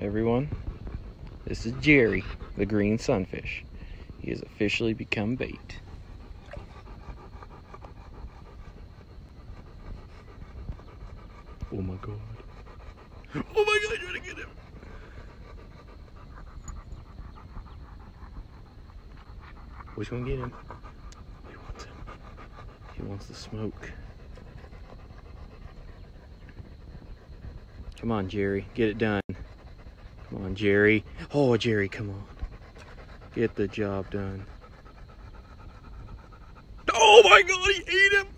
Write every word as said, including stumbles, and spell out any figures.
everyone. This is Jerry, the green sunfish. He has officially become bait. Oh my god. Oh my god, trying to get him. Which one get him? He wants him. He wants the smoke. Come on, Jerry, get it done. Come on, Jerry. Oh, Jerry, come on. Get the job done. Oh my god, he ate him!